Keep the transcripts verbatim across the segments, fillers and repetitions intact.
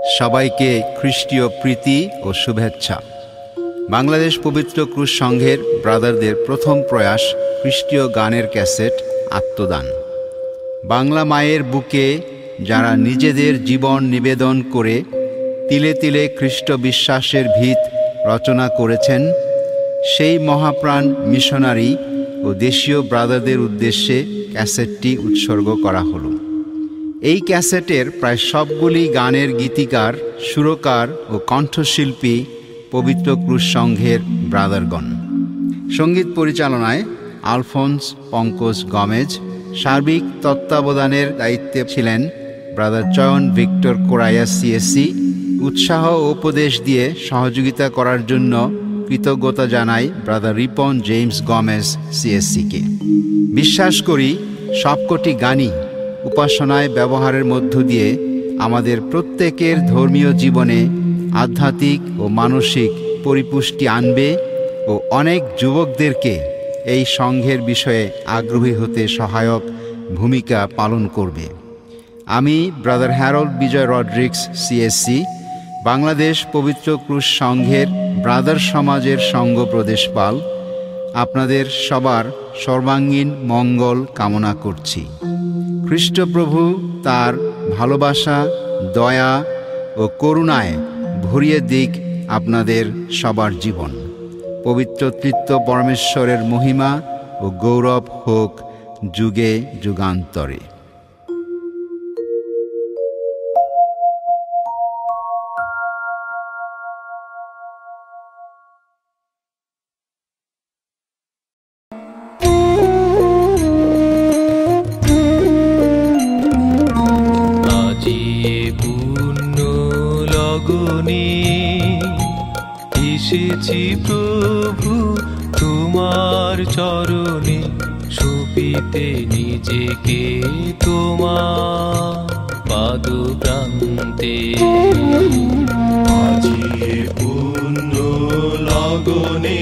সবাইকে খ্রিস্টীয় প্রীতি ও শুভেচ্ছা। বাংলাদেশ পবিত্র ক্রুশ সংঘের ব্রাদারদের প্রথম প্রয়াস খ্রিস্টীয় গানের ক্যাসেট আত্মদান। বাংলা মায়ের বুকে যারা নিজেদের জীবন নিবেদন করে তিলে তিলে খ্রিস্ট বিশ্বাসের ভিত রচনা করেছেন, সেই মহাপ্রাণ মিশনারি ও দেশীয় ব্রাদারদের উদ্দেশ্যে ক্যাসেটটি উৎসর্গ করা হলো। এই ক্যাসেটের প্রায় সবগুলি গানের গীতিকার, সুরকার ও কণ্ঠশিল্পী পবিত্র ক্রুশ সংঘের ব্রাদারগণ। সঙ্গীত পরিচালনায় আলফোন্স পঙ্কজ গমেজ, সার্বিক তত্ত্বাবধানের দায়িত্বে ছিলেন ব্রাদার চয়ন ভিক্টর কোরাইয়া সিএসসি। উৎসাহ ও উপদেশ দিয়ে সহযোগিতা করার জন্য কৃতজ্ঞতা জানাই ব্রাদার রিপন জেমস গমেজ সিএসসিকে। বিশ্বাস করি সবকটি গানই উপাসনায় ব্যবহারের মধ্য দিয়ে আমাদের প্রত্যেকের ধর্মীয় জীবনে আধ্যাত্মিক ও মানসিক পরিপুষ্টি আনবে ও অনেক যুবকদেরকে এই সংঘের বিষয়ে আগ্রহী হতে সহায়ক ভূমিকা পালন করবে। আমি brother Harold Bijoy Rodrigues CSC, Bangladesh পবিত্র ক্রুশ সংঘের ব্রাদার সমাজের সংঘ প্রদেশপাল, আপনাদের সবার সর্বাঙ্গীন মঙ্গল কামনা করছি। খ্রিস্টপ্রভু তার ভালোবাসা, দয়া ও করুণায় ভরিয়ে দিক আপনাদের সবার জীবন। পবিত্র তৃত্ব পরমেশ্বরের মহিমা ও গৌরব হোক যুগে যুগান্তরে। এসেছি প্রভু তোমার চরণে, সুপিতে নিজেকে তোমার পাদপ্রান্তে। আজিয়ে পুণ্য লগনে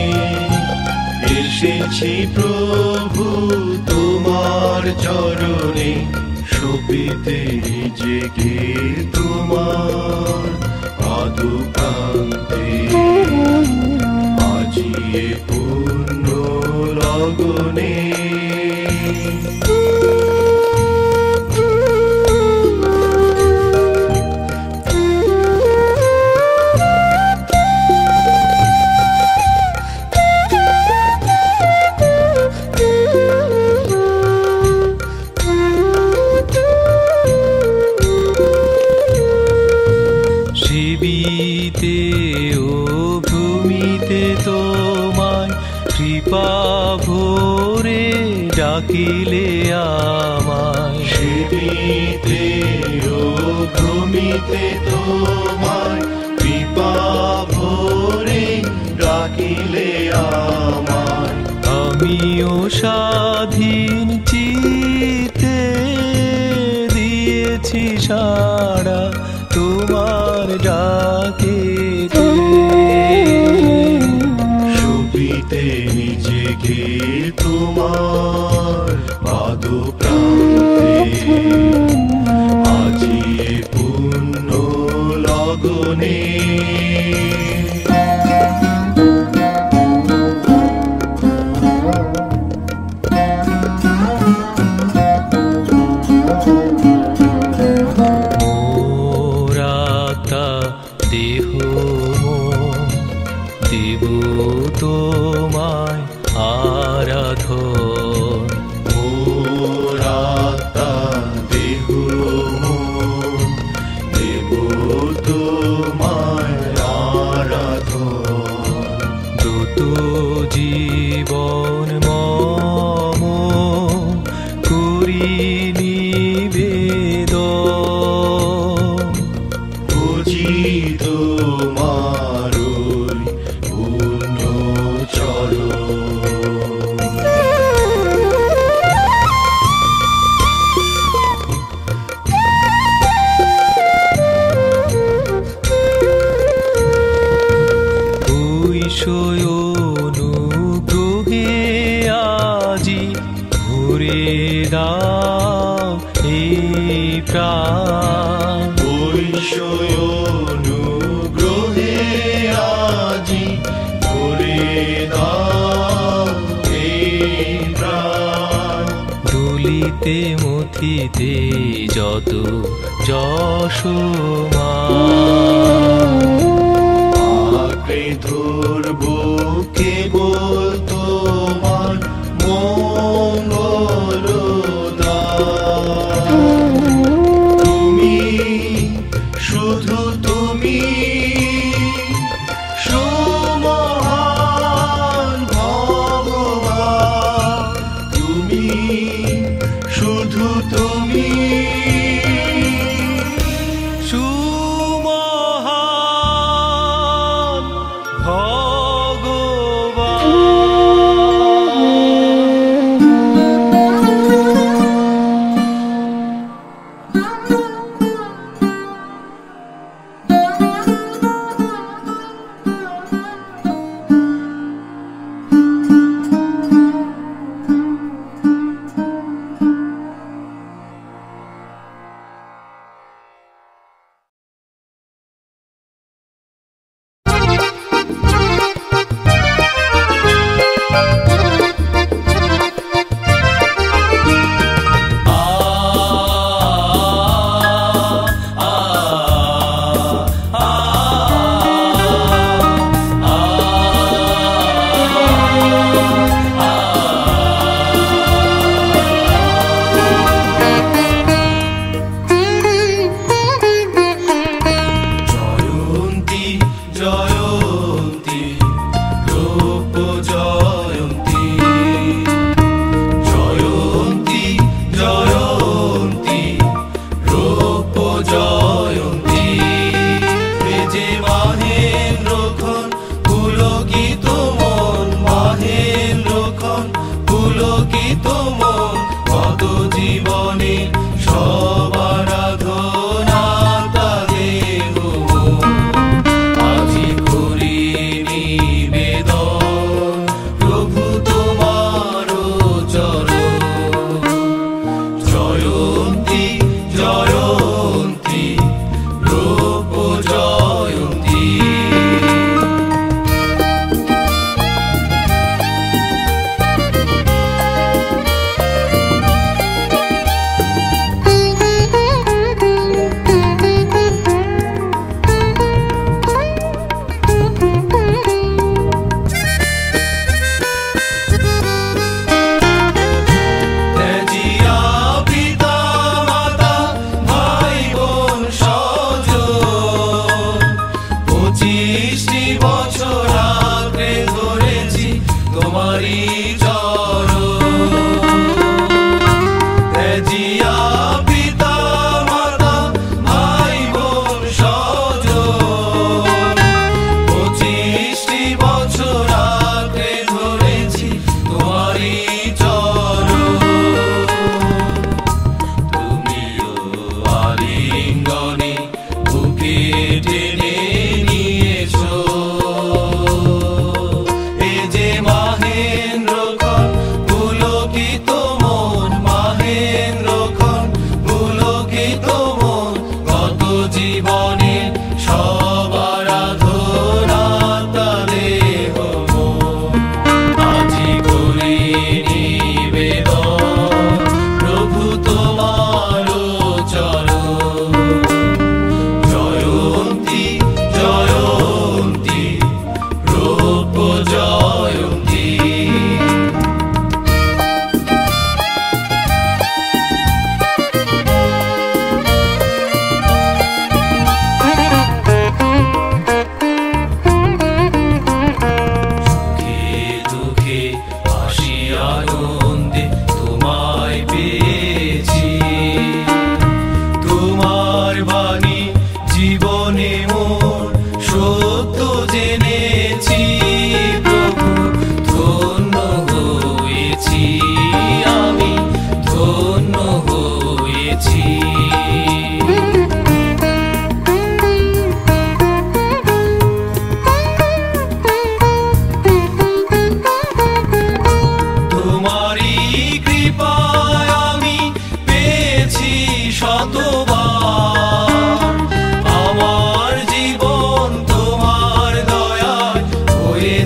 এসেছি প্রভু তোমার চরণে, সুপিতে নিজেকে তোমার পাদপ্রান্তে। আজিয়ে পুণ্য লগনে শিবিতে ও ভূমিতে তোমায় কৃপা ভরে ডাকিলে আমায়। শিবিতে ও ভূমিতে তোমায় কৃপা ভরে ডাকিলে আমায়। আমিও স্বাধীন চিতে দিয়েছি সাড়া তোমার ডাকে। সুপিতে নিজেকে তোমার পাদপ্রান্তে। আজিয়ে পুণ্য লগনে দেহ দেব তোমায় আরাধন। মোর আত্মা দেহ দেব তোমায় আরাধন। দ্রুত জীবন মম করি নিবেদন। তোমারই পূর্ণ চরণ। অনুগ্রহে আজি ভরে দাও এই প্রাণ। বিষয় অনুগ্রহে আজি করে দাও এই প্রাণ। দুলিতে মথিতে যত যশোমান, আঁকড়ে ধরবো কেবল তোমার মঙ্গল দান। তুমি শুধু তুমি সুমহান ভগবান, তুমি শুধু তুমি সুমহান ভগবান।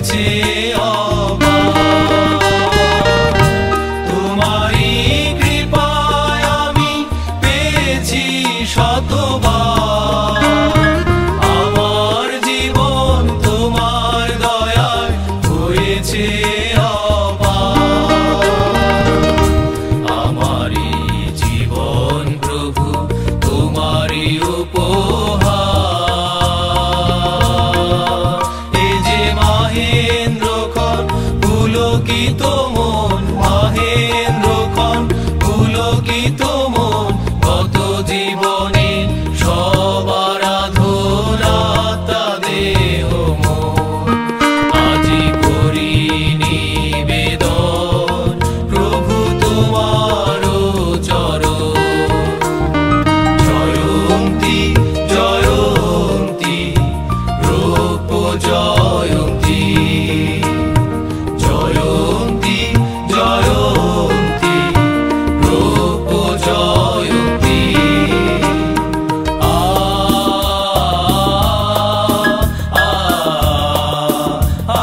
হয়েছে অবাক। তোমারই কৃপায় আমি পেয়েছি শতবার, আমার জীবন তোমার দয়ায় হয়েছে অবাক। আমারই জীবন প্রভু তোমারই উপহার। এই যে মাহেন্দ্রক্ষণ পুলকিত মন, মাহেন্দ্রক্ষণ পুলকিত মন, কত জীবনে সব আরাধনা তা দেহ মন। আজি করি নিবেদন প্রভু তোমার চরণ। জয়ন্তী জয়ন্তী রূপ জয়ন্তী, জয়ন্তী জয়ন্তী রূপ জয়ন্তী। আ আ আ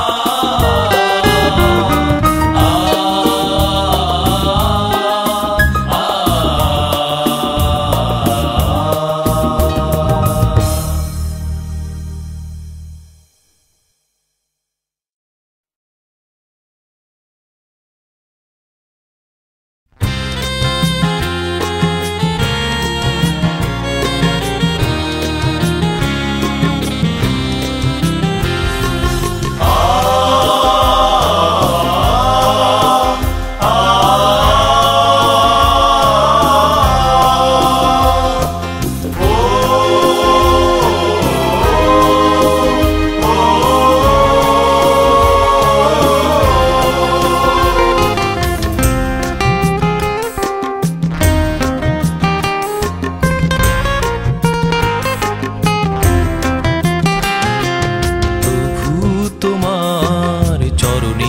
প্রভু তোমার চরণে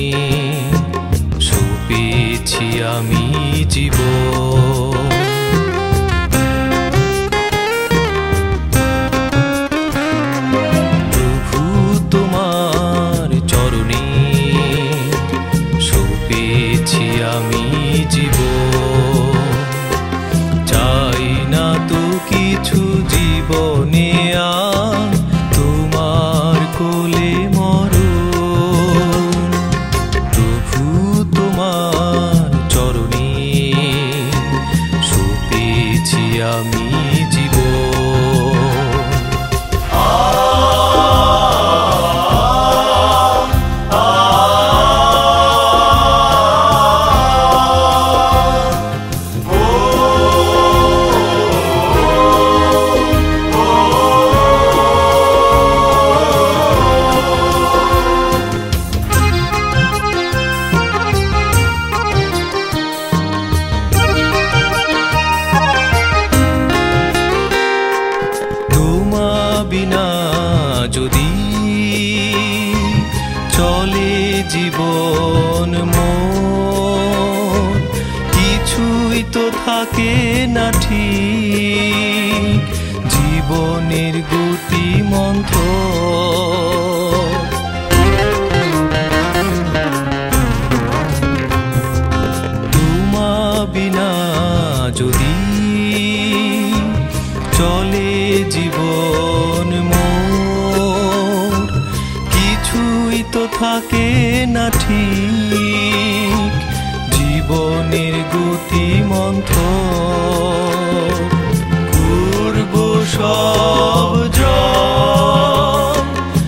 সঁপেছি আমি জীবন। প্রভু তোমার চরণে সঁপেছি আমি জীবন। চাই না তো কিছু জীবনে আর তোমার কোলে মরণ। প্রভু তোমার চরণে সঁপেছি আমি জীবন। আ আ তোমা বিনা যদি চলে জীবন মোর, কিছুই তো থাকে না ঠিক, জীবনের গতি মন্থর। তোমা বিনা যদি চলে জীবন মোর, কিছুই তো থাকে না ঠিক, জীবনের গতি মন্থর। করব সব জয়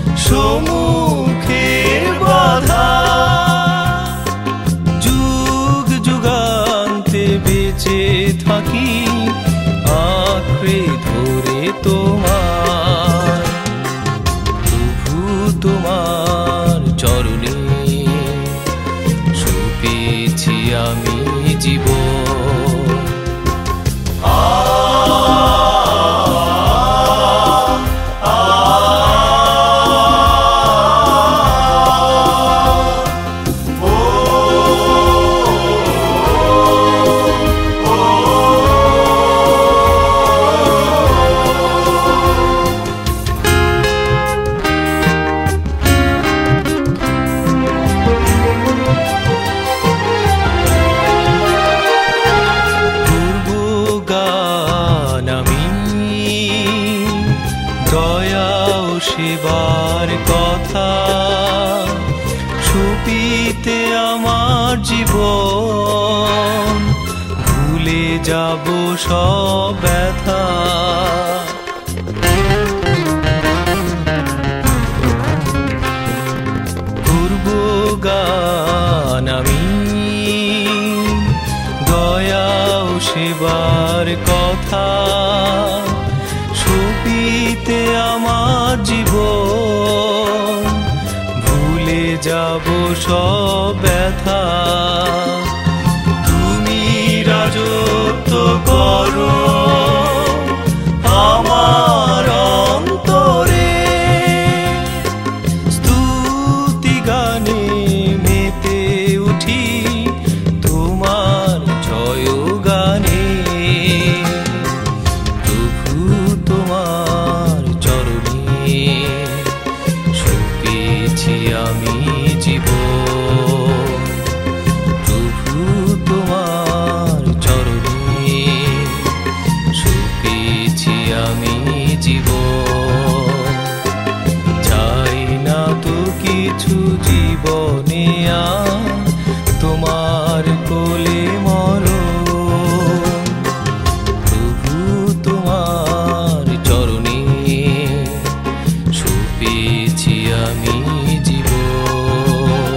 সমুখে বাধা, যুগ যুগান্তে বেঁচে থাকি আঁকড়ে ধরে তোমার। প্রভু তোমার চরণে সঁপেছি আমি জীবন। আ আ আ ছবিতে আমার জীবন, ভুলে যাব সব ব্যথা। করব গান আমি দয়া ও সেবার কথা, ছবিতে আমার জীবন, ভুলে যাব সব ব্যথা। তুমি রাজত্ব করো আমার অন্তরে, স্তুতি গানে মেতে উঠি তোমার জয় গানে। প্রভু তোমার চরণে সঁপেছি আমি জীবন, প্রভু তোমার চরণে সঁপেছি আমি জীবন। চাই না তো কিছু জীবনে আর, তোমার কোলে মরণ, প্রভু তোমার চরণে সঁপেছি আমি জীবন।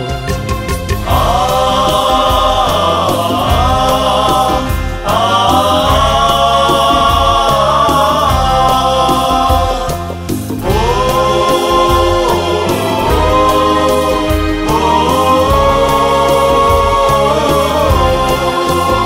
ও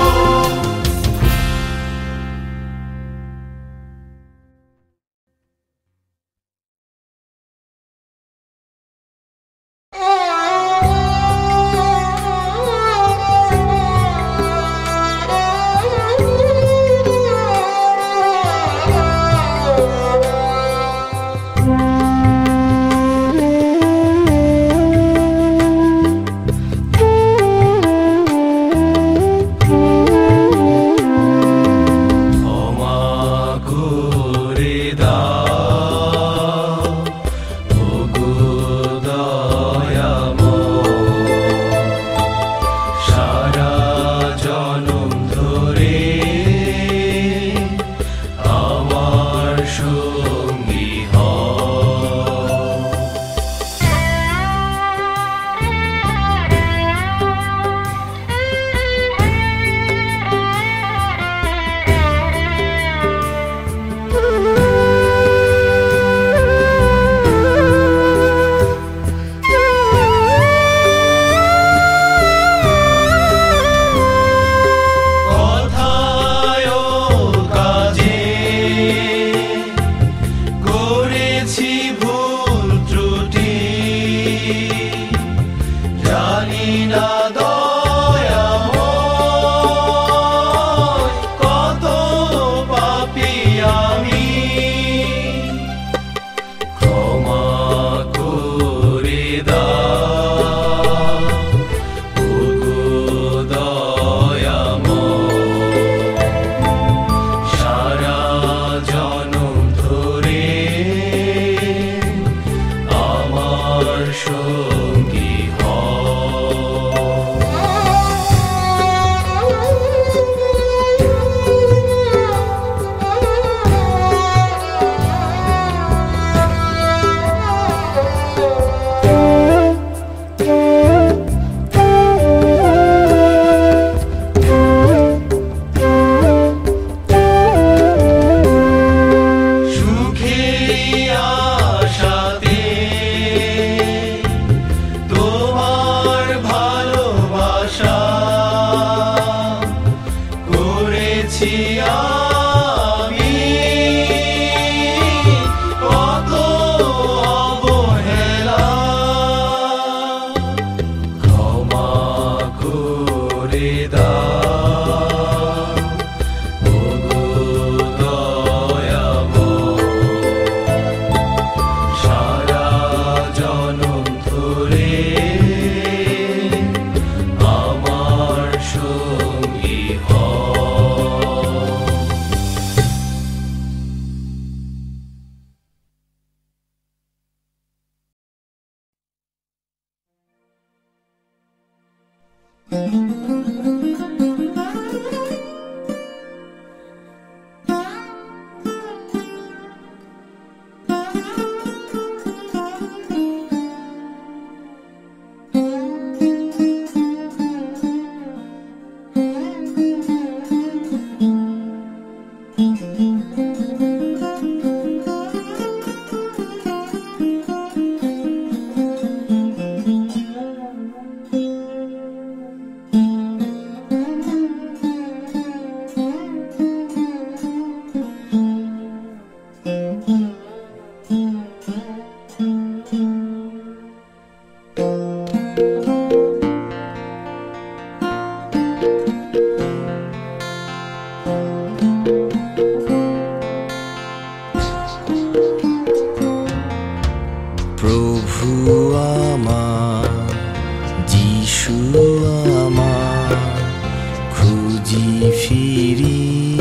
যিশু আমার খুঁজি ফিরি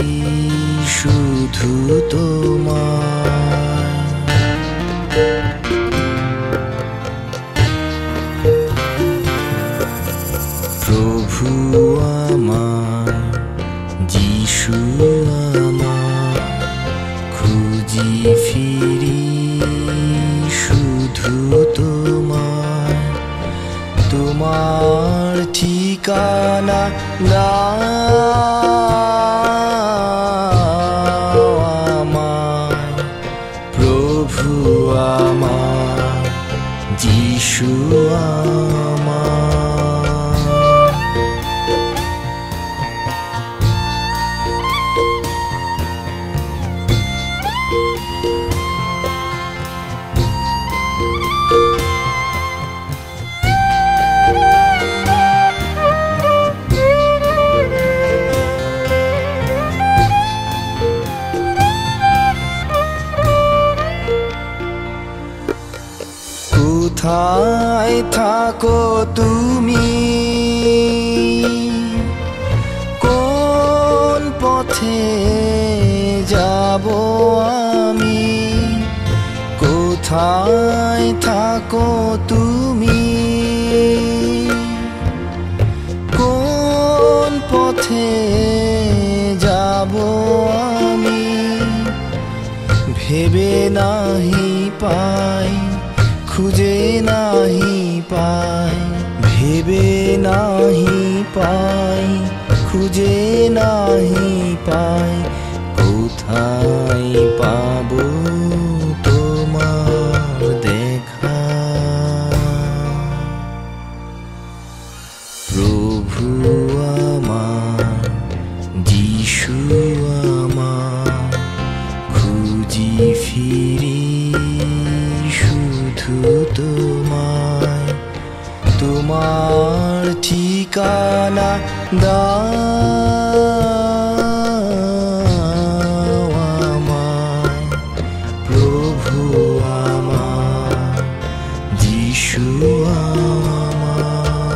শুধু তোমায়। প্রভু আমার যিশু আমার খুঁজি ফিরি শুধু তোমায়। তোমার ঠিকানা দাও আমায় প্রভু আমার যিশু আমার। কোথায় থাকো তুমি, কোন পথে যাব আমি? কোথায় থাকো তুমি, কোন পথে যাব আমি? ভেবে নাহি পাই, খুঁজে নাহি পাই, ভেবে নাহি পাই, খুঁজে নাহি পাই। কোথায় পাবো তোমার দেখা? প্রভু আমার যিশু আমার খুঁজি ফিরি শুধু তোমায়। তোমার ঠিকানা দাও আমায় প্রভু আমার যিশু আমার।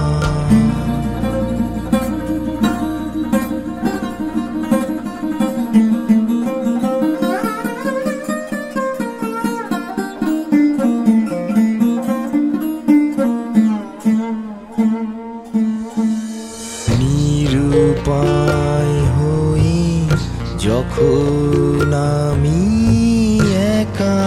নিরুপায় হই যখন আমি একা,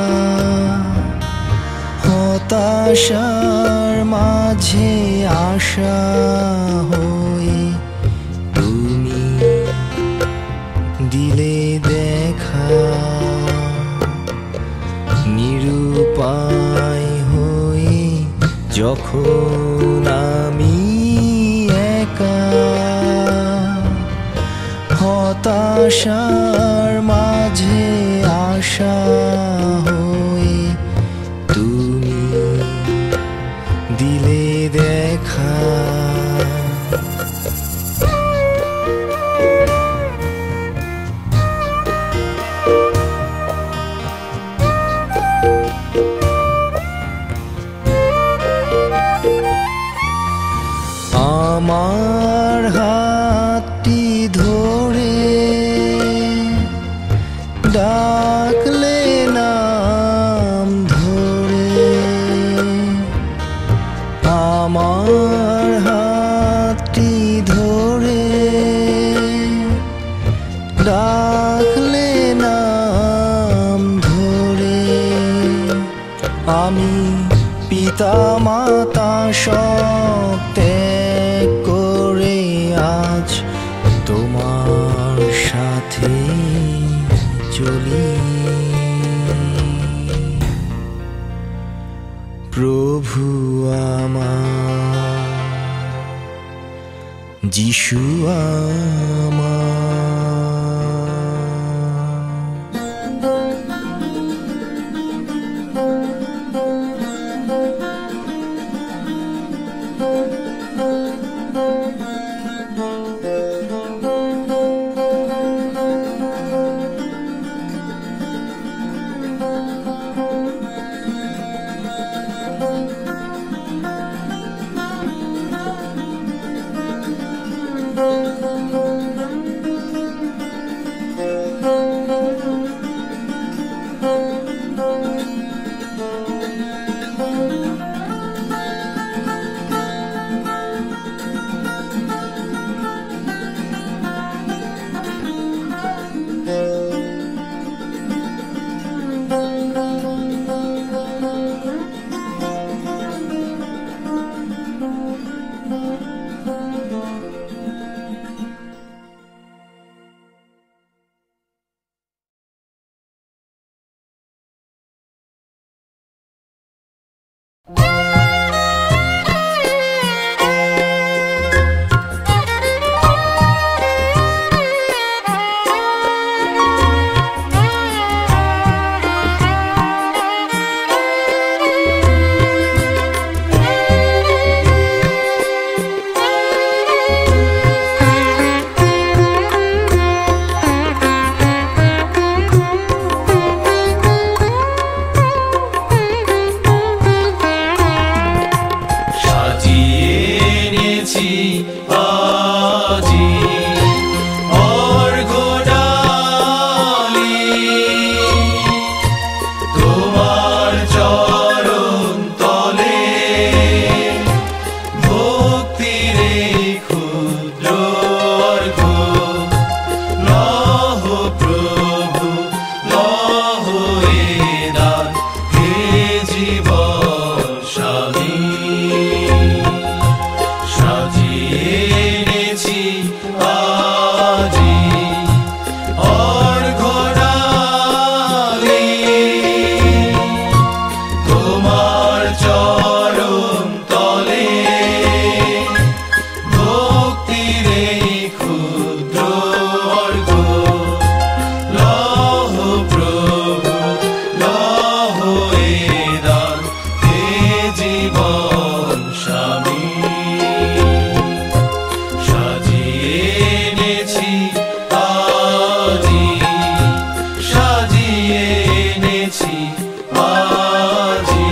হতাশার মাঝে আশা হই তুমি দিলে দেখা। নিরুপায় হই যখন আমি একা, হতাশার মাঝে আশা হই তুমি দিলে দেখা। আমার হাতটি ধরে ডাকলে নাম ধরে, আমার হাতটি ধরে ডাকলে নাম ধরে। আমি পিতা মাতা সব ত্যাগ করে আজ তোমার সাথে চলি। প্রভু আমার যিশু আমার। এনেছি আজি অর্ঘ্য ডালি তোমার চরণ তলে ভক্তির এই ক্ষুদ্র অর্ঘ্য লহ প্রভু লহ এ দান হে জীবন স্বামী সাজিয়ে এনেছি আজি অর্ঘ্য ডালি তোমার চরণ তলে ভক্তির এই ক্ষুদ্র অর্ঘ্য লহ প্রভু লহ এ দান হে জীবন স্বামী সাজিয়ে এনেছি আজি সাজিয়ে এনেছি আজি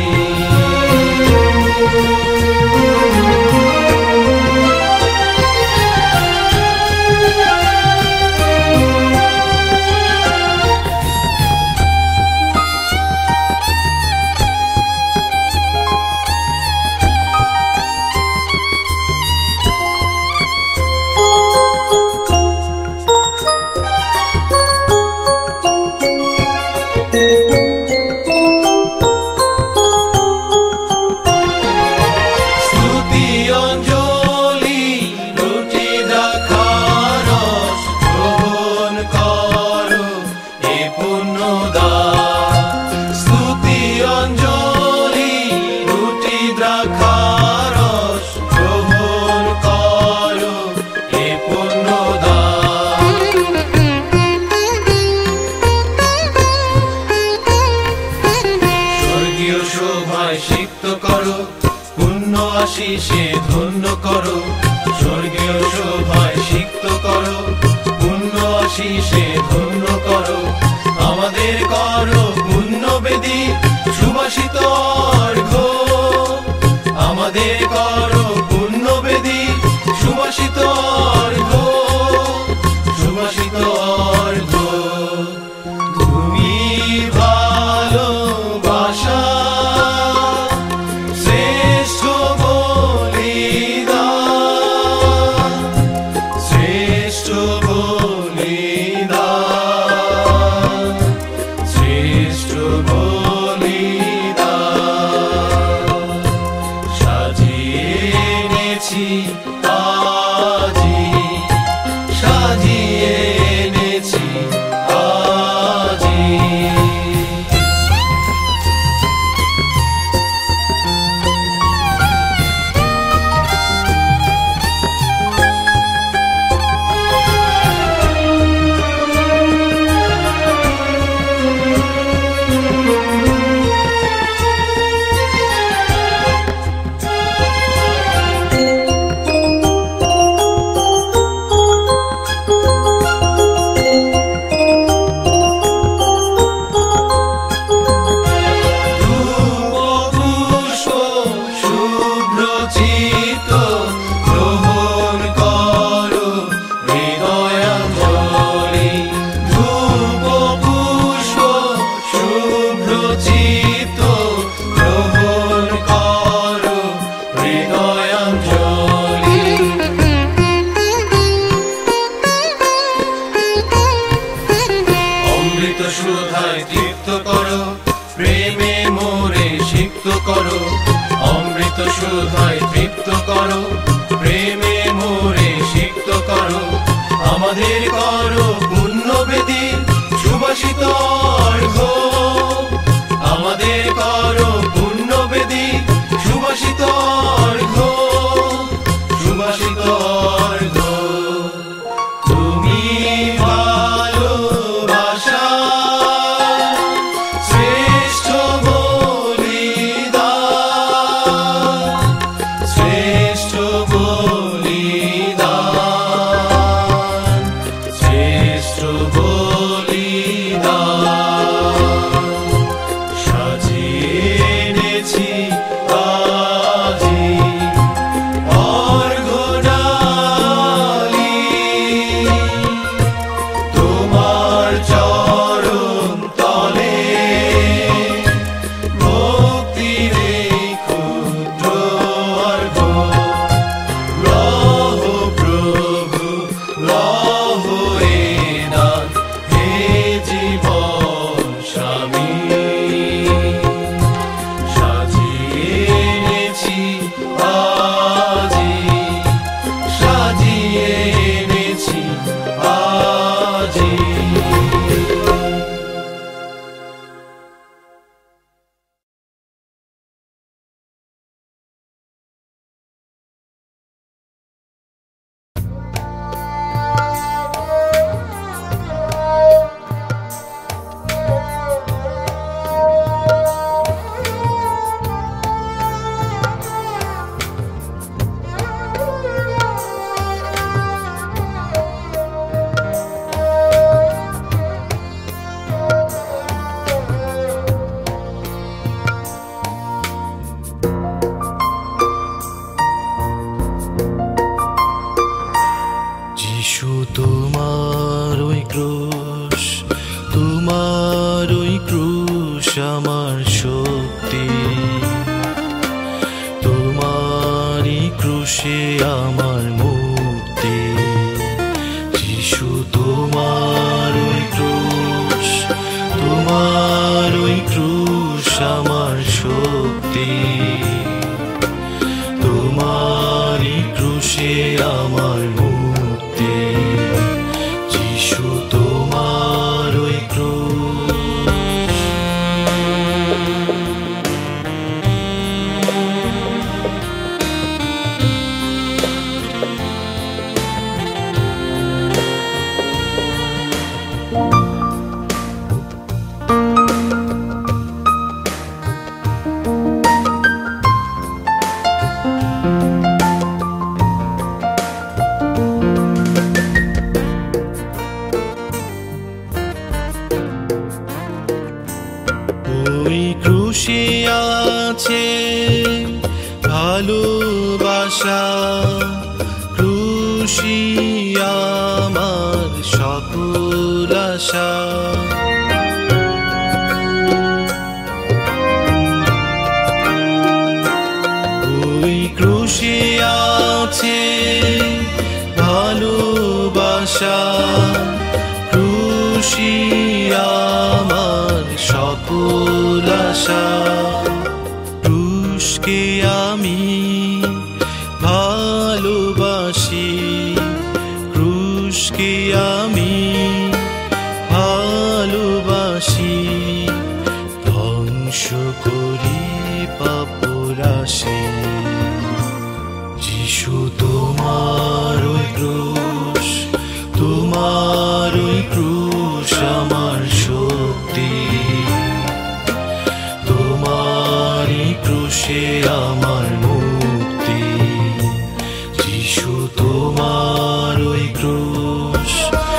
স্তুতি অঞ্জলি রুটি দ্রাক্ষারস গ্রহণ করো এ পুণ্যদান স্তুতি অঞ্জলি রুটি দ্রাক্ষারস গ্রহণ করো এ পুণ্যদান স্বর্গীয় শোভায় সিক্ত করো পুণ্য আশিসে ধন্য করো স্বর্গীয় শোভায় সিক্ত করো পুণ্য আশিসে ধন্য করো আমাদের করো পুণ্য বেদী সুবাসিত অর্ঘ্য আমাদের করো পুণ্য বেদী সুবাসিত অর্ঘ্য সুবাসিত অর্ঘ্য তুমি ভালোবাসা শ্রেষ্ঠ বলিদান শ্রেষ্ঠ বলিদান শ্রেষ্ঠ বলিদান সাজিয়ে এনেছি আজি সাজিয়ে এনেছি আজি ধূপ পুষ্প শুভ্র চিত্ত গ্রহণ করো হৃদয়াঞ্জলি ধূপ পুষ্প শুভ্র চিত্ত গ্রহণ করো হৃদয়াঞ্জলি অমৃত সুধায় তৃপ্ত করো প্রেমে মোরে সিক্ত করো অমৃত সুধায় তৃপ্ত করো প্রেমে মোরে সিক্ত করো আমাদের করো পুণ্য বেদী সুবাসিত অর্ঘ্য আমাদের করো পুণ্য বেদী সুবাসিত অর্ঘ্য সুবাসিত অর্ঘ্য তুমি ভালোবাসা শ্রেষ্ঠ বলিদান শ্রেষ্ঠ ক্রুশে আমার মুক্তি, যিশু তোমার ওই ক্রুশ, তোমার ওই ক্রুশ আমার শক্তি, তোমারই ক্রুশে আমার মুক্তি, যিশু তোমার ওই ক্রুশ। ওই ক্রুশে আছে ভালোবাসা, ক্রুশি আমার সকল আশা। ওই ক্রুশে আছে ভালোবাসা, ক্রুশি আমার সকল আশা। ক্রুশকে আমি ভালোবাসি, ক্রুশকে আমি ভালোবাসি, ধ্বংস করি পাপরাশি, যিশু তোমার ওই ক্রুশ, তোমার ওই ক্রুশ আমার শক্তি, তোমারই ক্রুশে আমার মুক্তি, যিশু তোমার ওই ক্রুশ।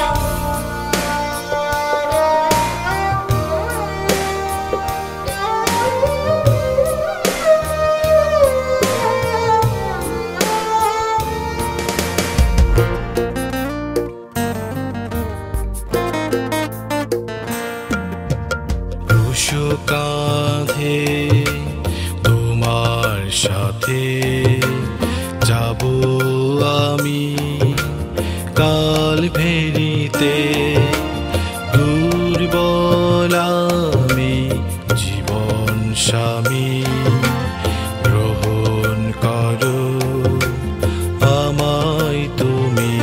ক্রুশ কাঁধে তোমার সাথে যাব আমি কাল ভেরিতে, দুর্বল আমি জীবন স্বামী, গ্রহণ করো আমায় তুমি।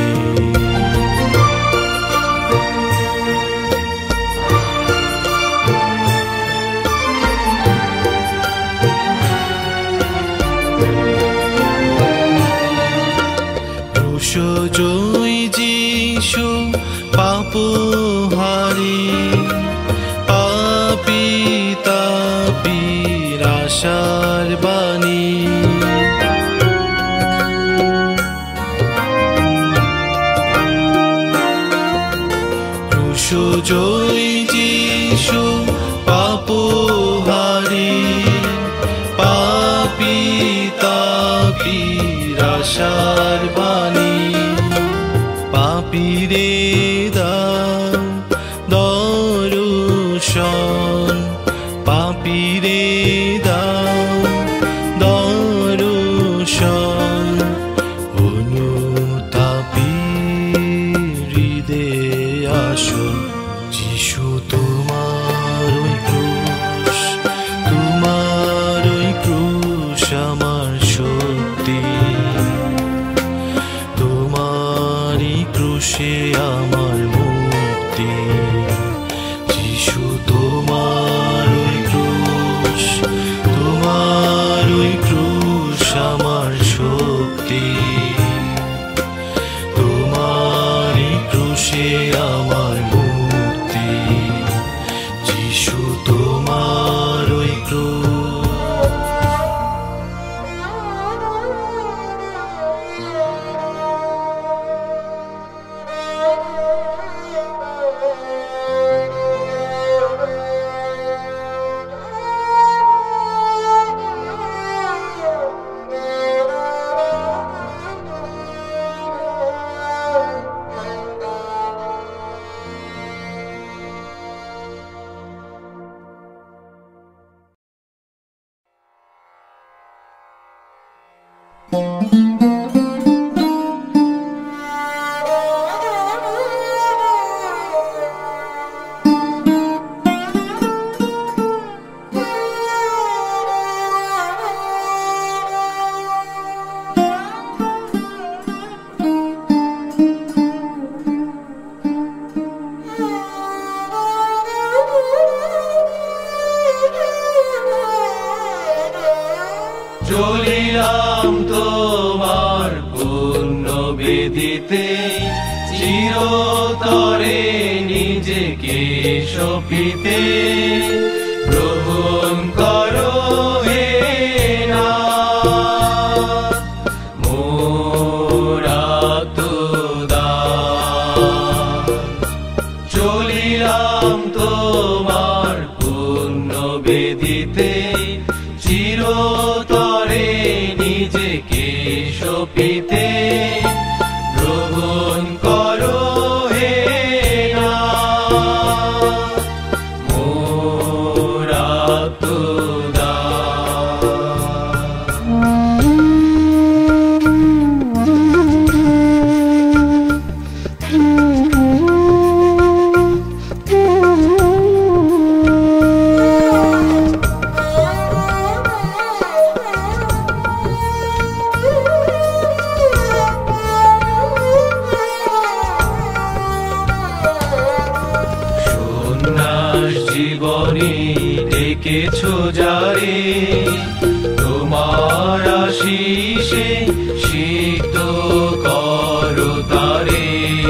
ক্রুশ জয় যিশু পাপহারি, পাপী তাপীর আশার বাণী। ক্রুশ জয় যিশু পাপহারি, পাপী তাপীর আশার বাণী। পাপীরে দাও দর্শন, পাপীরে দাও দর্শন, অনুতাপী হৃদয়ে আসুন, যিশু তোমার ওই ক্রুশ, তোমার ওই ক্রুশ আমার শক্তি, তোমারই ক্রুশে আমার মুক্তি, যিশু তোমার ওই ক্রুশ, তোমার ওই ক্রুশ আমার শক্তি, তোমারই ক্রুশে আমার মুক্তি, যিশু তোমার ওই ক্রুশ। বেদিতে চিরতরে নিজেকে সঁপিতে গ্রহণ করো হে নাথ মোর আত্মদান। চলিলাম তোমার পুণ্য বেদিতে চিরতরে নিজেকে সঁপিতে গ্রহণ করো হে নাথ মোর আত্মদান। জীবনে ডেকেছো যারে তোমার আশিসে সিক্ত করো তারে।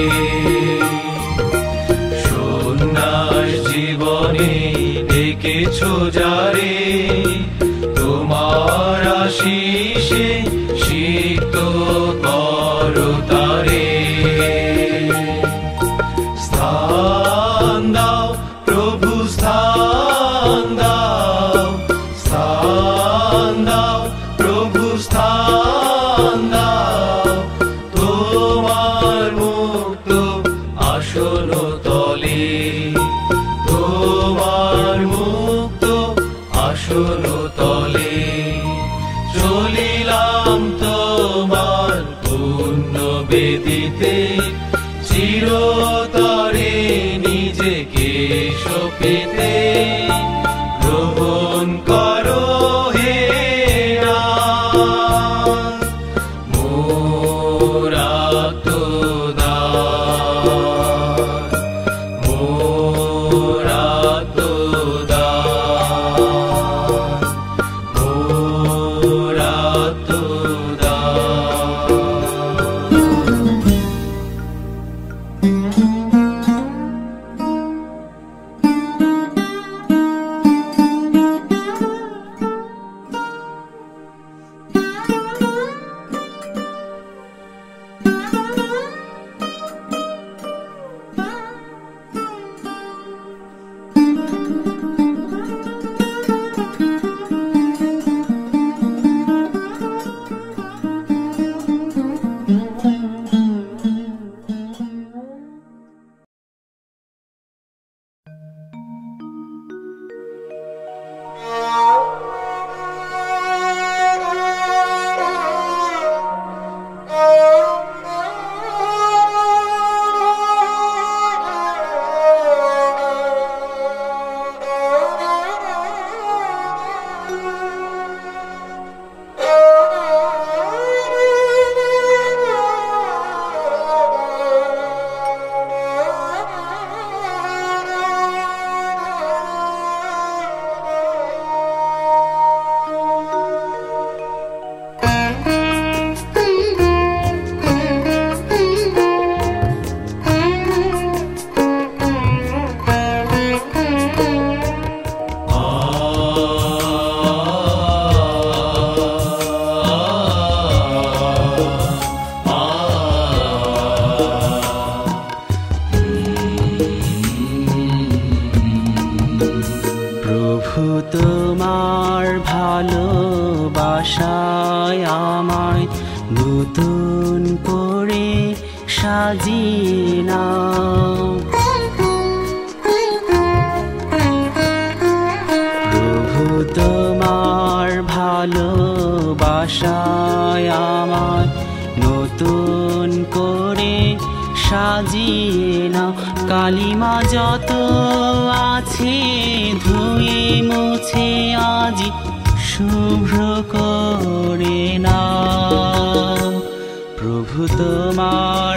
সন্ন্যাস জীবনে ডেকেছো যারে তোমার আশিসে সিক্ত করো তারে। স্থান দাও প্রভু স্থান দাও, স্থান দাও প্রভু স্থান দাও তোমার মুক্ত আসন তলে, তোমার মুক্ত আসন তলে। চলিলাম তোমার পুণ্য বেদিতে চিরতরে নিজেকে সঁপিতে গ্রহণ করো হে নাথ মোর আত্মদান মোর আত্মদান মোর ভালোবাসায় আমায় নতুন করে সাজিয়ে নাও। প্রভু তোমার ভালোবাসায় আমায় নতুন করে সাজিয়ে নাও। কালিমা যত আছে ধুয়ে মুছে আজি শুভ্র করে নাও। প্রভু তোমার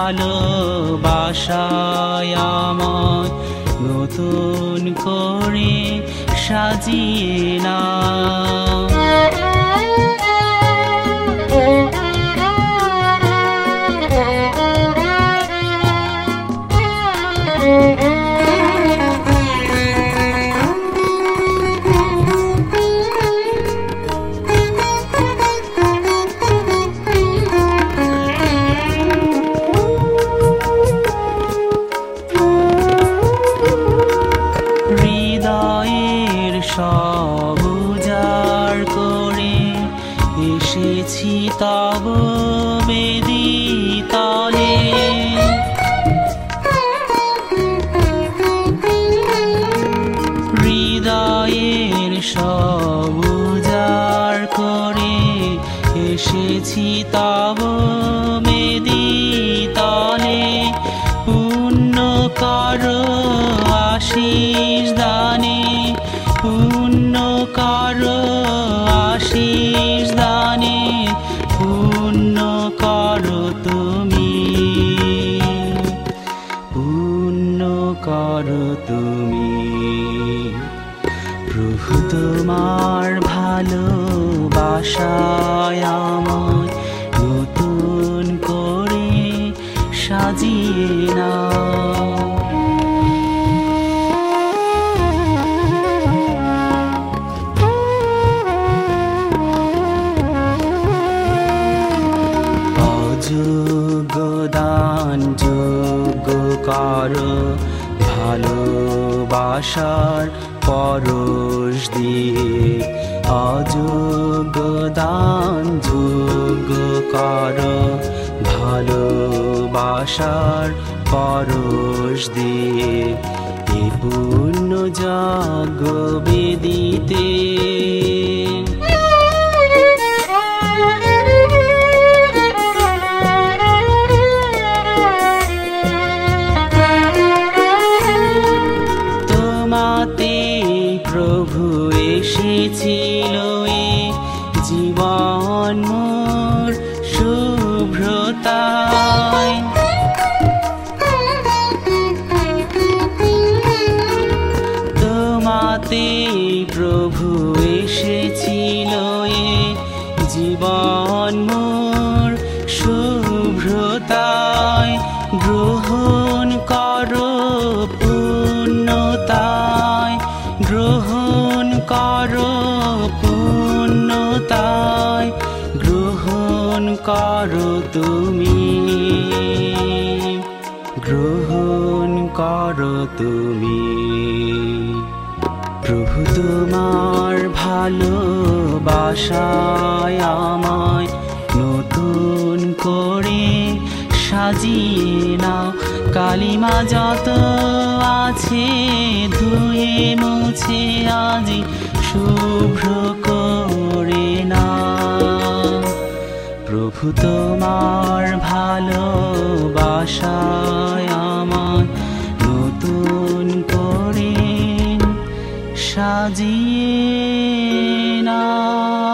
ভালোবাসায় আমায় নতুন করে সাজিয়ে নাও। তব বেদী তলে। হৃদয়ের সব উজাড় করে এসেছি তব বেদী তলে। পুণ্য করো আশিস দানে, পুণ্য করো আশিস দানে, পুণ্য করো তুমি, পুণ্য করো তুমি। প্রভু তোমার ভালোবাসায় আমায় নতুন করে সাজিয়ে নাও। অযোগ্য দান যোগ্য করো ভালোবাসার পরশ দিয়ে। অযোগ্য দান যোগ্য করো ভালোবাসার পরশ দিয়ে। এ পূর্ণ যজ্ঞ বেদিতে তোমাতে প্রভু এসেছিল এ জীবন মোর শুভ্রতায়। তোমাতে প্রভু এসেছিল এ জীবন মোর শুভ্রতায়। গ্রহণ করো পূর্ণতায়, গ্রহণ করো পূর্ণতায়, গ্রহণ করো তুমি, গ্রহণ করো তুমি। প্রভু তোমার ভালোবাসায় আমায় নতুন করে সাজিয়ে নাও। কালিমা যত আছে ধুয়ে মুছে আজি শুভ্র করে নাও। প্রভু তোমার ভালোবাসায় আমায় নতুন করে সাজিয়ে নাও।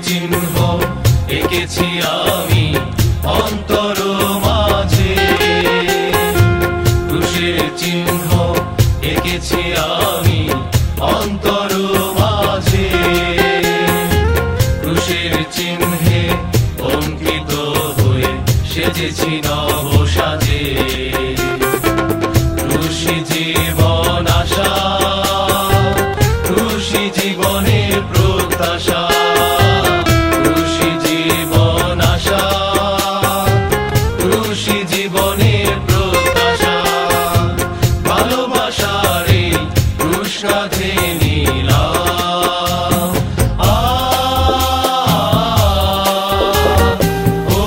চিহ্ন এঁকেছি আমি অন্তর মাঝে, ক্রুশের চিহ্ন এঁকেছি আমি অন্তর মাঝে, ক্রুশের চিহ্নে অঙ্কিত হয়ে সেজেছি নব সাজে। ক্রুশি জীবন আশা, ক্রুশি জীবনের প্রত্যাশা, ক্রুশি জীবন আশা, ক্রুশি জীবনের প্রত্যাশা, ভালোবাসার এই ক্রুশ কাঁধে নিলাম। আ ও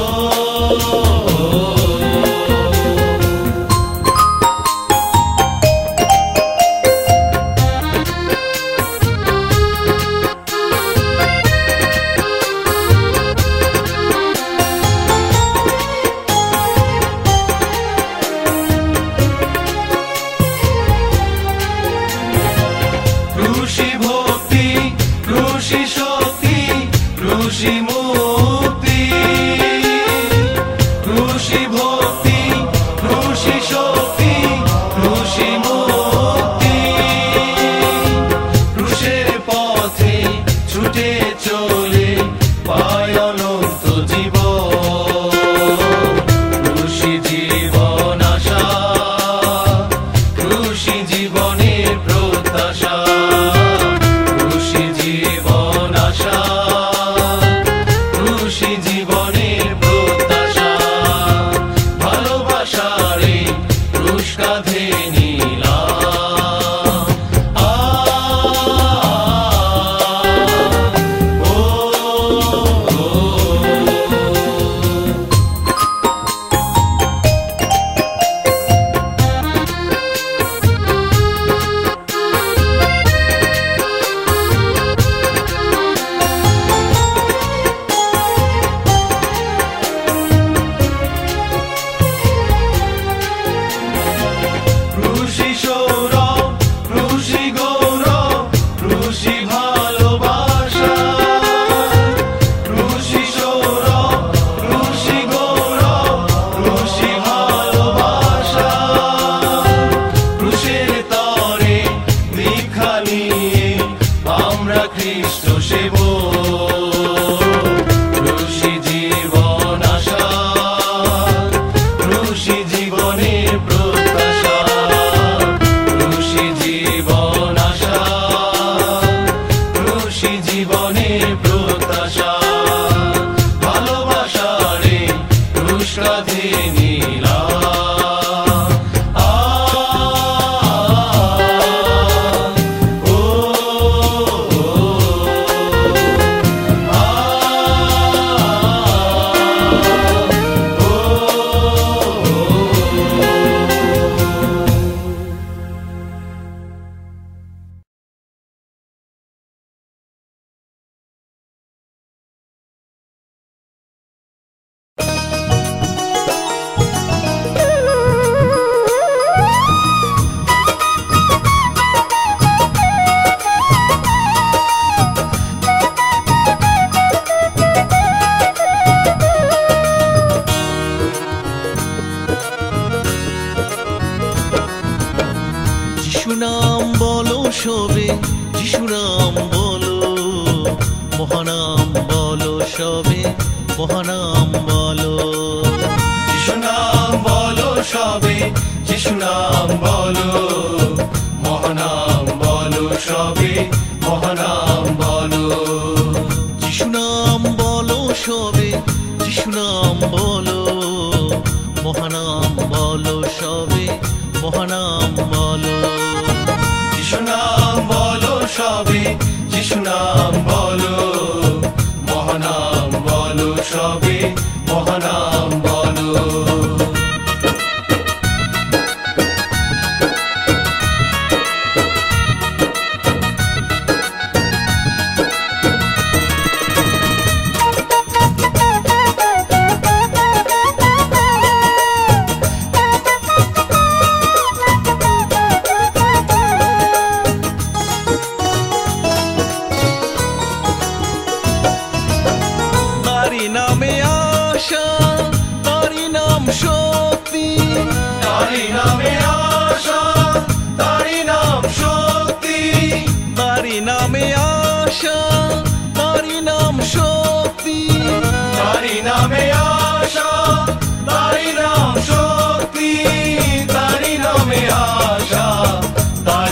ক্রুশি ভক্তি, ক্রুশি শক্তি, ক্রুশি মুক্তি, ক্রুশি ভক্তি, ক্রুশি শক্তি, ক্রুশি মুক্তি, ক্রুশের পথে ছুটে চলে পায় অনন্ত জীবন। ক্রুশি জীবন আশা, ক্রুশি জীবনের প্রত্যাশা, ক্রুশি জীবন আশা, ক্রুশি জীবনের প্রত্যাশা, ভালোবাসার এই ক্রুশ কাঁধে নিলাম। আ ও ক্রুশি সৌরভ, ক্রুশি গৌরব, ক্রুশি ভালোবাসা, ক্রুশি সৌরভ, ক্রুশি গৌরব, ক্রুশি ভালোবাসা, ক্রুশের তরে দীক্ষা নিয়ে আমরা খ্রিস্ট সেবক। ক্রুশি জীবন আশা, ক্রুশি জীবনের প্রত্যাশা, ক্রুশি জীবন আশা, ক্রুশি জীবনের প্রত্যাশা, ভালোবাসার এই ক্রুশ কাঁধে নিলাম। আ ও আ যিশু নাম বলো সবে, যিশু নাম বলো, মহানাম বলো সবে, মহানাম বলো। যিশু নাম বলো সবে, যিশু নাম বলো, মহানাম বলো সবে, মহানাম বলো। যিশু নাম বলো সবে, যিশু নাম বলো, মহানাম বলো সবে, মহানাম বলো। যিশু নাম বলো সবে, যিশু নাম বলো, মহানাম বলো সবে, মহানাম বলো।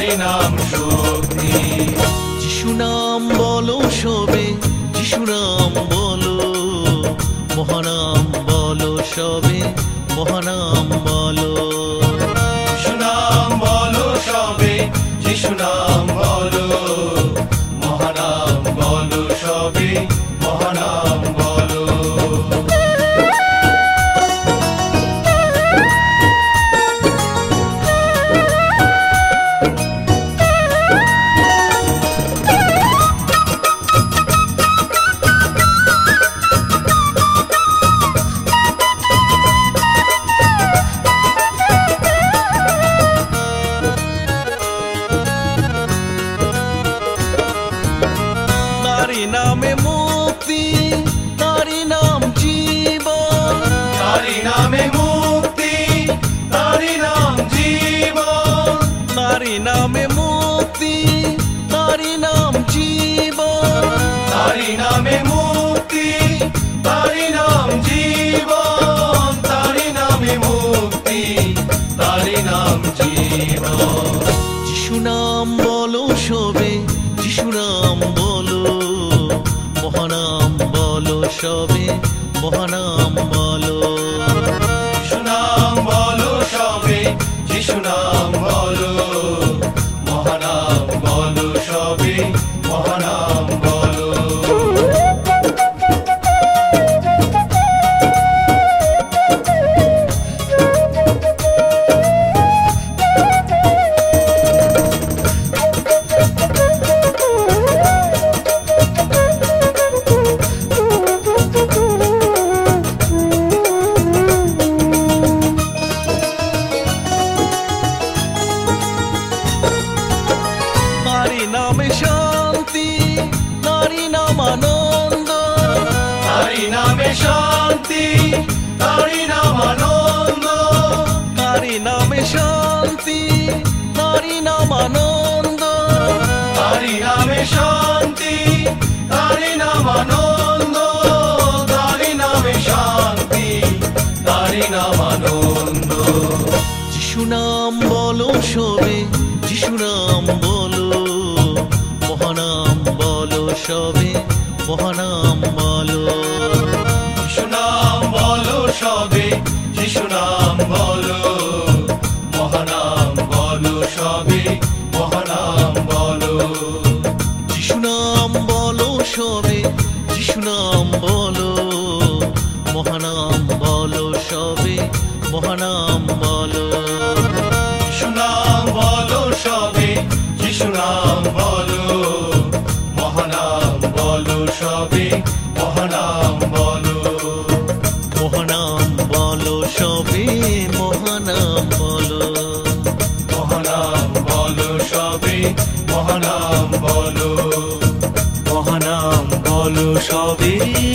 তারি নাম শক্তি। যিশু নাম বলো সবে, যিশু নাম বলো, মহানাম বলো সবে, মহানাম বলো। যিশু নাম বলো সবে, যিশু নাম বলো, মহানাম বলো সবে, মহানাম বলো। তারি নামে মুক্তি, তারি নাম জীবন, তারি নামে মুক্তি, তারি নাম জীবন, তারি নামে মুক্তি, তারি নাম জীবন, তারি নামে মুক্তি, তারি নাম জীবন, তারি নামে মুক্তি, তারি নাম জীবন। যিশু নাম বলো সবে, যিশু নাম বলো, মহানাম বলো সবে, মহানাম বলো। যিশু নাম বলো সবে, যিশু নাম বলো, মহানাম বলো সবে, মহানাম বলো। তারি নামে শান্তি, তারি নাম আনন্দ, তারি নামে শান্তি, তারি নাম আনন্দ, তারি নামে শান্তি, তারি নাম আনন্দ, তারি নামে শান্তি, তারি নাম আনন্দ, তারি নামে শান্তি, তারি নাম আনন্দ। যিশু নাম বলো সবে, যিশু নাম বলো, মহানাম বলো সবে, মহানাম বলো। যিশু নাম বলো সবে, যিশু নাম বলো, মহানাম বলো সবে, মহানাম বলো। যিশু নাম বলো সবে, যিশু নাম বলো, মহানাম বলো সবে, মহানাম বলো। যিশু নাম বলো সবে, যিশু নাম বলো, মহানাম বলো সবে, মহানাম বলো। মহানাম বলো সবে, মহানাম বলো। মহানাম বলো সবে, মহানাম বলো, মহানাম বলো সবে,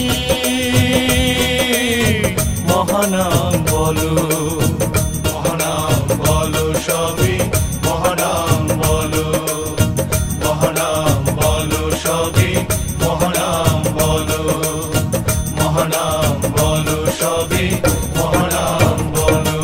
মহানাম বলো, মহানাম বলো সবে, মহানাম বলো, মহানাম বলো সবে, মহানাম বলো, মহানাম বলো সবে, মহানাম বলো।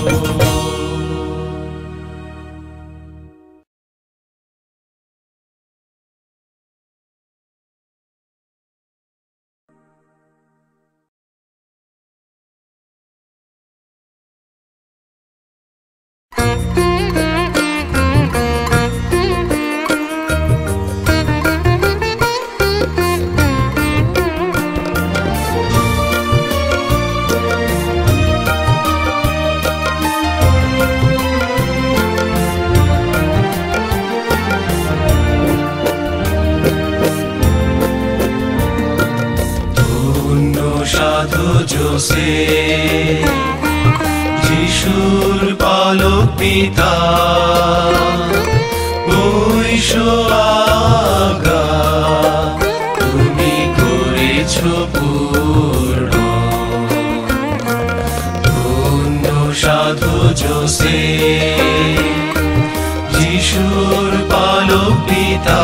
সাধু জোসে যিশুর পালক পিতা বৈশো আগা তুমি করেছ পূর্ণ ধন্য সাধু জোসে যিশুর পালক পিতা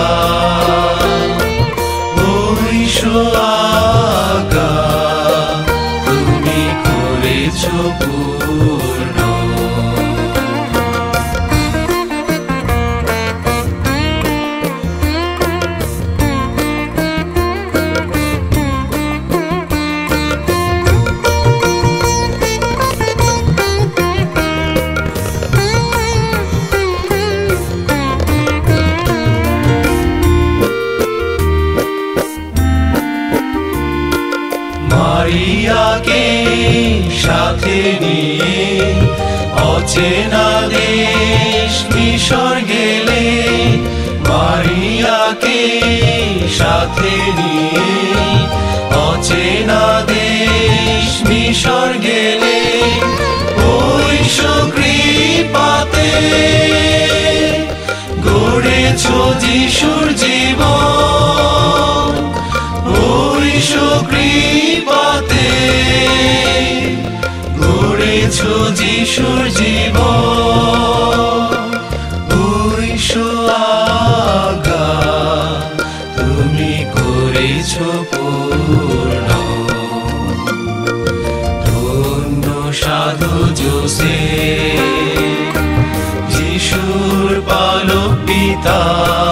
বৈশো আগা তুমি করেছ পূর্ণ মারিয়াকে সাথে নিয়ে অচেনা দেশ মিশর গেলে, মারিয়াকে সাথে নিয়ে অচেনা দেশ মিশর গেলে, ওই কৃপাতে গড়েছ যিশুর জীবন, ওই কৃপাতে গড়েছ যিশুর জীবন। ওই আজ্ঞা তুমি করেছ পূর্ণ, ধন্য সাধু যোসেফ যিশুর পালক পিতা।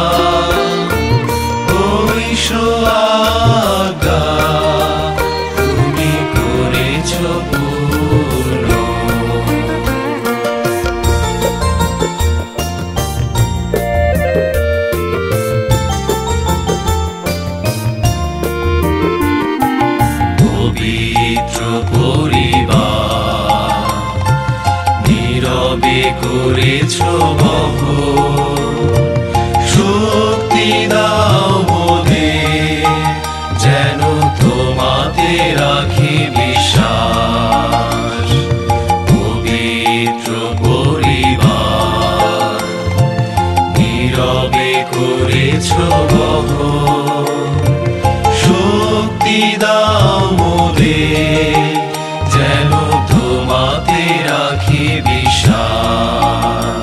ওই আজ্ঞা তুমি করেছ পূর্ণ। পবিত্র পরিবার নীরবে করেছ বহ, শক্তি দাও মোদের যেন তোমাতে রাখি বিশ্বাস। পবিত্র পরিবার নীরবে করেছ বহ, শক্তি দাও মোদের যেন তোমাতে রাখি বিশ্বাস।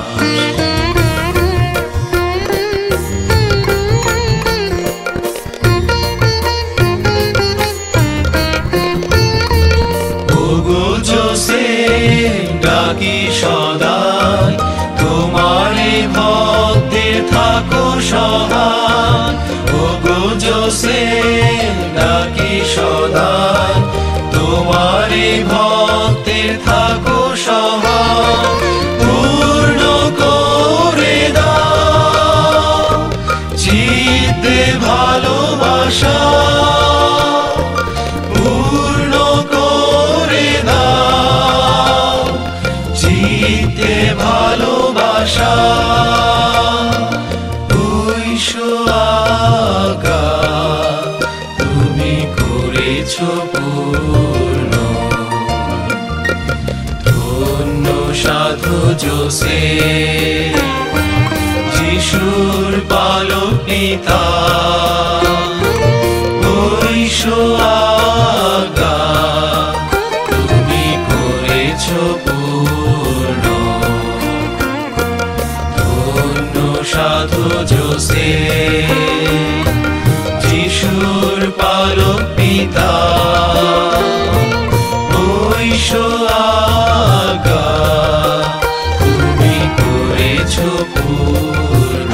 ওগো যোসেফ ডাকি সদাই, তোমারে ভক্তের থাকো সহায়। ওগো যোসেফ ডাকি সদাই, তোমারে ভক্তের থাকো সহায়। পূর্ণ করে দাও চিত্তে ভালোবাসা, পূর্ণ করে দাও চিত্তে ভালোবাসা। ওই আজ্ঞা তুমি করেছ পূর্ণ, ধন্য সাধু যোসেফ যিশুর পালক পিতা। ওই আজ্ঞা তুমি করেছ পূর্ণ, ধন্য সাধু যোসেফ যিশুর পালক পিতা। ওই আজ্ঞা তুমি করেছ পূর্ণ।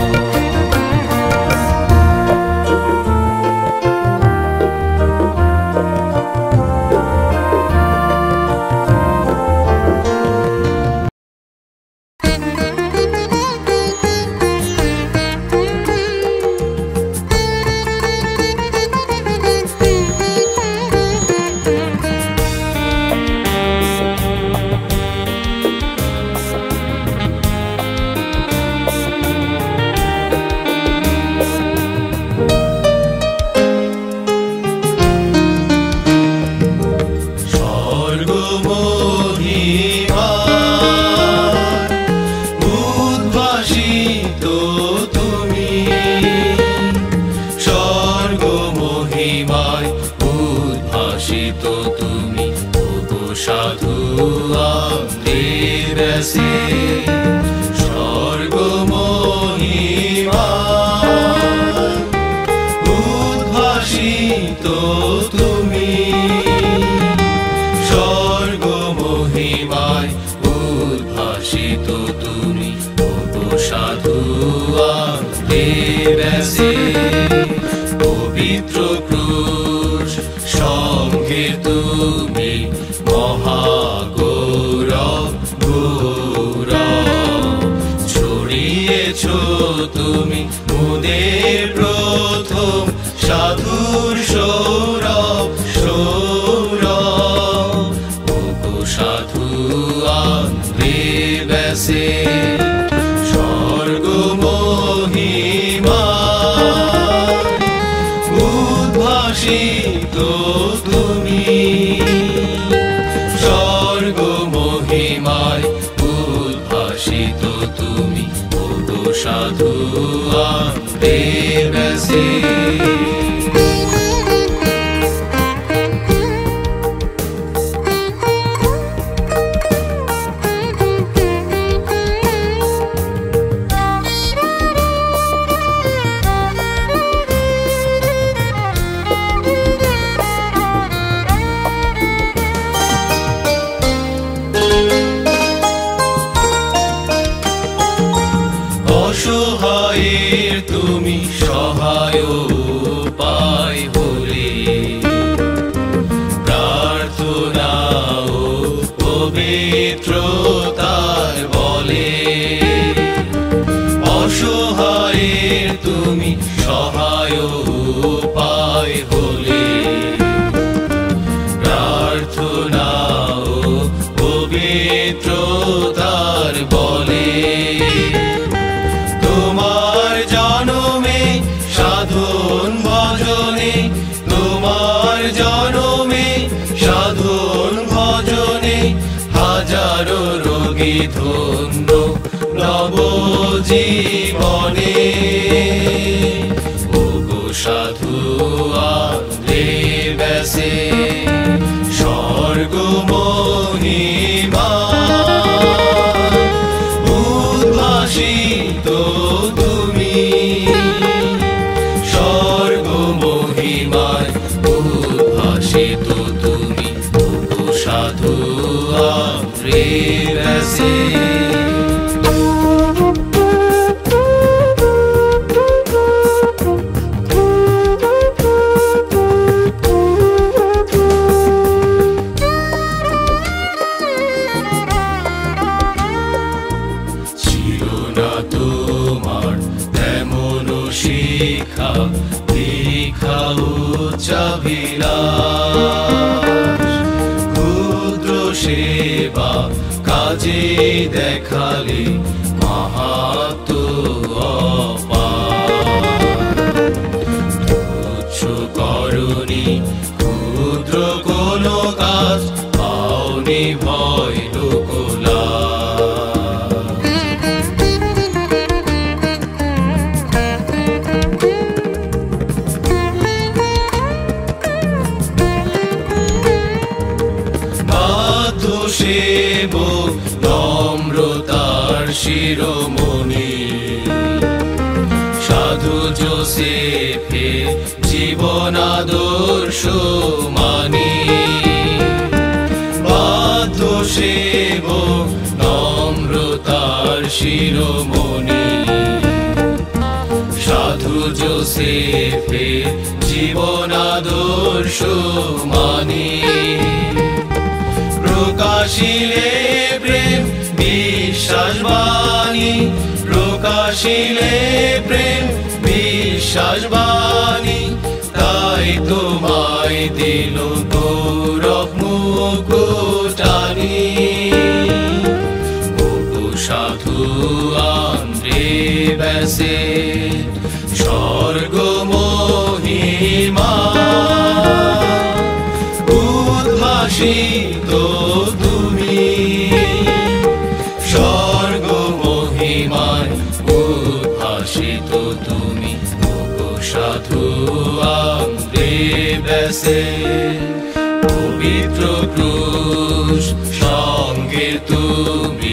সাধু আন্দিরেসে স্বর্গ মহিমায় উদ্ভাসিত তুমি, স্বর্গ মহিমায় উদ্ভাসিত তুমি। সাধু আন্দিরেসে পবিত্র ক্রুশ সঙ্গে তুমি মহাগৌরব গৌরব ছড়িয়েছ তুমি মোদের প্রথম সাধুর সৌরভ। পবিত্রতার বলে অসহায়ের তুমি সহায় উপায় হলে প্রার্থনা ও পবিত্রতার বলে তোমার জনমে সাধন ভজনে তোমার জনমে সাধন ভজনে হাজারো রোগী ধন্য নব জীবনে ওগো সাধু আন্দ্রে ব্যাসে স্বর্গ মহিমা উদ্ভাসিত তুমি স্বর্গ মহিমায় উদ্ভাসিত তুমি ওগো সাধু আন্দ্রে ব্যাসে তোমার তেমন শিক্ষা দীক্ষা উচ্চাভিলাষ ক্ষুদ্র সেবা কাজে দেখালে মাহাত্ম অপার তুচ্ছ করনি ক্ষুদ্র কোন কাজ পাওনি ভয় লোকলা সেবক নম্রতার শিরোমণি সাধু যোসেফে জীবন আদর্শ মানি বাধ্য সেবক নম্রতার শিরোমণি সাধু যোসেফে জীবন আদর্শ মানি প্রকাশিলে প্রেম বিশ্বাস বাণী প্রকাশিলে প্রেম বিশ্বাস বাণী তাই তোমায় দিল গৌরব মুকুটানি ওগো সাধু আন্দ্রে ব্যাসে স্বর্গ মহিমা উদ্ভাসিত তুমি স্বর্গ মহিমায় উদ্ভাসিত তুমি ওগো সাধু আন্দ্রে ব্যাসে পবিত্র ক্রুশ সঙ্গে তুমি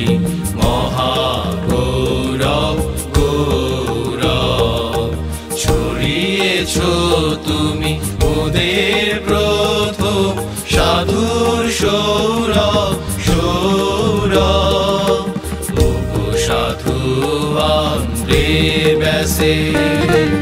মহাগৌরব গৌরব ছড়িয়েছ তুমি ওদের প্রথম সাধুর সৌরভ সৌরভ ওগো সাধু আন্দ্রে ব্যাসে